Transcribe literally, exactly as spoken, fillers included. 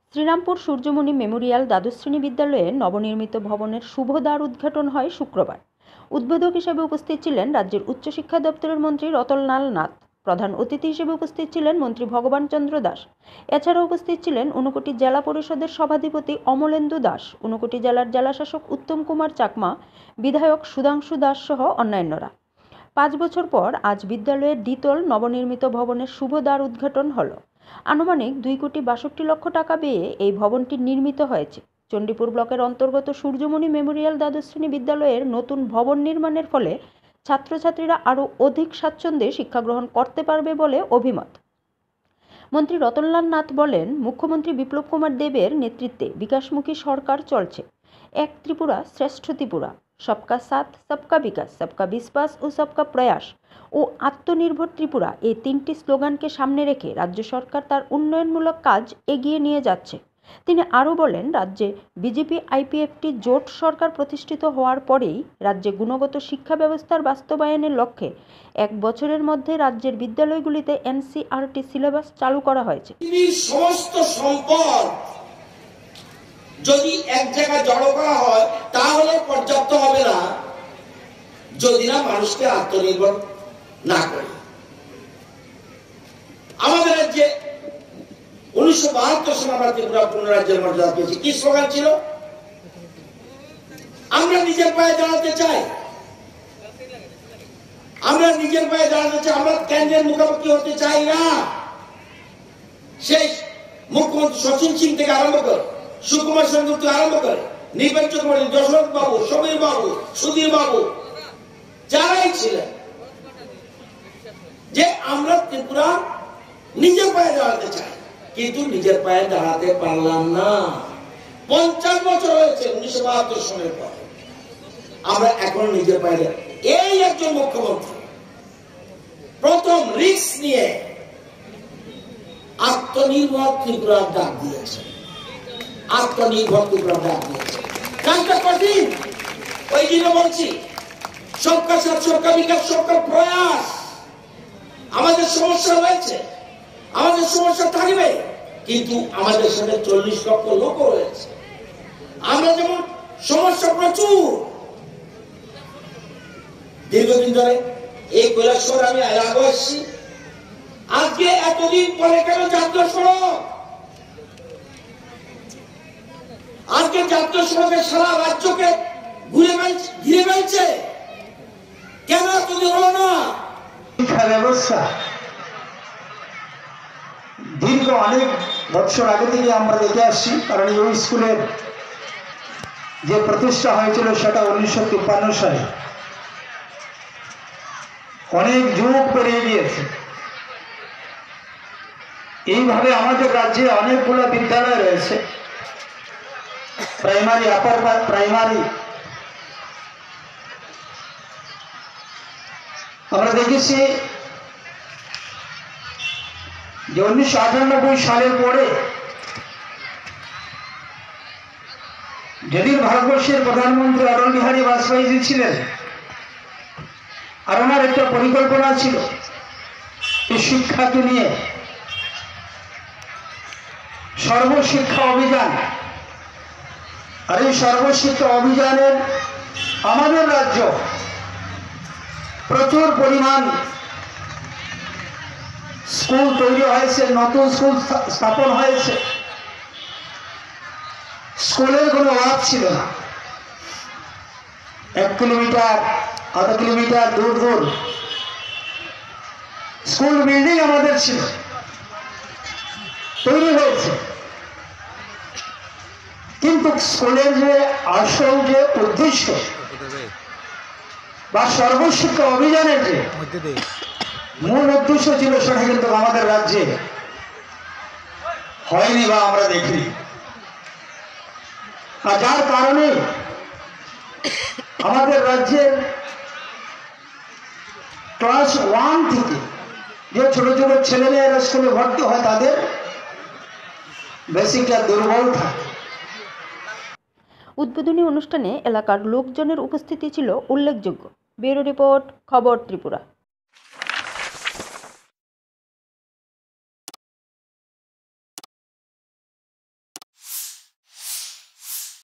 Serampore Surjamoni Memorial দ্বাদশ শ্রেণী বিদ্যালয়ে নবনির্মিত ভবনের শুভ দ্বার উদ্ঘাটন হয় শুক্রবার। উদ্বোধক হিসেবে উপস্থিত ছিলেন রাজ্যের উচ্চশিক্ষা দপ্তরের মন্ত্রী রতনলাল নাথ। প্রধান অতিথি হিসেবে উপস্থিত ছিলেন মন্ত্রী ভগবান চন্দ্র দাস। এছাড়াও উপস্থিত ছিলেন ঊনকোটি জেলা পরিষদের সভাধিপতি অমলেন্দু দাস, ঊনকোটি জেলার জেলাশাসক উত্তম কুমার চাকমা, বিধায়ক সুধাংশু দাস সহ অন্যান্যরা। পাঁচ বছর পর আজ বিদ্যালয়ের দ্বিতল নবনির্মিত ভবনের শুভ দ্বার উদ্ঘাটন হল। আনুমানিক দুই কোটি বাষট্টি লক্ষ টাকা ব্যয়ে এই ভবনটি নির্মিত হয়েছে। চণ্ডীপুর ব্লকের অন্তর্গত সূর্যমণি মেমোরিয়াল দ্বাদশ শ্রেণী বিদ্যালয়ের নতুন ভবন নির্মাণের ফলে ছাত্রছাত্রীরা আরও অধিক স্বাচ্ছন্দ্যে শিক্ষা গ্রহণ করতে পারবে বলে অভিমত। মন্ত্রী রতনলাল নাথ বলেন, মুখ্যমন্ত্রী বিপ্লব কুমার দেবের নেতৃত্বে বিকাশমুখী সরকার চলছে। এক ত্রিপুরা শ্রেষ্ঠ ত্রিপুরা, সবকা সাথ সবকা বিকাশ, সবকা বিশ্বাস ও সবকা প্রয়াস ও আত্মনির্ভর ত্রিপুরা এই তিনটি স্লোগানকে সামনে রেখে রাজ্য সরকার তার উন্নয়নমূলক কাজ এগিয়ে নিয়ে যাচ্ছে। তিনি আরও বলেন, রাজ্যে বিজেপি আইপিএফটি জোট সরকার প্রতিষ্ঠিত হওয়ার পরেই রাজ্যে গুণগত শিক্ষা ব্যবস্থার বাস্তবায়নের লক্ষ্যে এক বছরের মধ্যে রাজ্যের বিদ্যালয়গুলিতে এনসিইআরটি সিলেবাস চালু করা হয়েছে। সমস্ত সম্পদ যদি এক জায়গায় জড়ো করা হয় তাহলে পর্যাপ্ত হবে না, যদি না মানুষকে আত্মনির্ভর না করে। আমাদের রাজ্যে উনিশশো বাহাত্তর সালে আমরা ত্রিপুরা পূর্ণ রাজ্যের মর্যাদা পেয়েছি। কি স্লোগান ছিল? আমরা নিজের পায়ে দাঁড়াতে চাই, আমরা নিজের পায়ে দাঁড়াতে চাই, আমরা কেন্দ্রের মুখোমুখি হতে চাই না। সেই মুখ্যমন্ত্রী সচিন সিং থেকে আরম্ভ করে, সুকুমার সেনগুপ্ত আরম্ভ করে, নির্বাচন করে যশোর বাবু, সমীর বাবু, সুধীর বাবু, যারাই ছিলেন, যে আমরা ত্রিপুরা নিজের পায়ে দাঁড়াতে চাই, কিন্তু নিজের পায়ে দাঁড়াতে পারলাম না। পঞ্চাশ বছর হয়েছে উনিশশো বাহাত্তর সালের পর, আমরা এখন নিজের পায়ে। এই একজন মুখ্যমন্ত্রী প্রথম রিস্ক নিয়ে আত্মনির্ভর ত্রিপুরার ডাক দিয়েছে, আত্মনির্ভর ত্রিপুরার ডাক দিয়েছে। কাজটা কঠিন, ওই জন্য বলছি সবকা সাথ সবকা বিকাশ সবকা প্রয়াস। আমাদের সমস্যা রয়েছে, আমাদের সমস্যা থাকবে, কিন্তু আমাদের সাথে চল্লিশ লক্ষ লোক রয়েছে। আমরা যেমন সমস্যা প্রচুর, দীর্ঘদিন ধরে এই কৈলাসহর আমি আগে আসছি, আজকে এতদিন পরে কেন জাতীয় সড়ক? আজকে জাতীয় সড়কের সারা রাজ্যকে ঘুরে ঘিরে ফেলছে, কেন এতদিন হলো না? শিক্ষা ব্যবস্থা দীর্ঘ অনেক বছর আগে থেকে আমরা দেখে আসছি, কারণ এই স্কুলের যে প্রতিষ্ঠা হয়েছিল সেটা উনিশশো তিপ্পান্ন সালে। অনেক যুগ পেরিয়ে গিয়েছে। এইভাবে আমাদের রাজ্যে অনেকগুলো বিদ্যালয় রয়েছে, প্রাইমারি, আপার প্রাইমারি। আমরা দেখেছি যে উনিশশো আটানব্বই সালের পরে যদি ভারতবর্ষের প্রধানমন্ত্রী অটল বিহারী বাজপেয়ী ছিলেন, আর ওনার একটা পরিকল্পনা ছিল এই শিক্ষাকে নিয়ে সর্বশিক্ষা অভিযান। আর এই সর্বশিক্ষা অভিযানের আমাদের রাজ্য প্রচুর পরিমাণ স্কুল তৈরি হয়েছে, নতুন স্কুল স্থাপন হয়েছে। স্কুলের কোনো অভাব ছিল না। এক কিলোমিটার আধা কিলোমিটার দূর দূর স্কুল বিল্ডিং আমাদের ছিল, তৈরি হয়েছে। কিন্তু স্কুলের যে আসল যে উদ্দেশ্য বা সর্বশিক্ষা অভিযানের যে মূল উদ্দেশ্য ছিল, সেটা কিন্তু আমাদের রাজ্যে হয়নি বা আমরা দেখিনি। আর যার কারণে আমাদের রাজ্যের ক্লাস ওয়ান থেকে যে ছোট ছোট ছেলেমেয়েরা স্কুলে ভর্তি হয়, তাদের বেসিকটা দুর্বল থাকে। উদ্বোধনী অনুষ্ঠানে এলাকার লোকজনের উপস্থিতি ছিল উল্লেখযোগ্য। ব্যুরো রিপোর্ট, খবর ত্রিপুরা।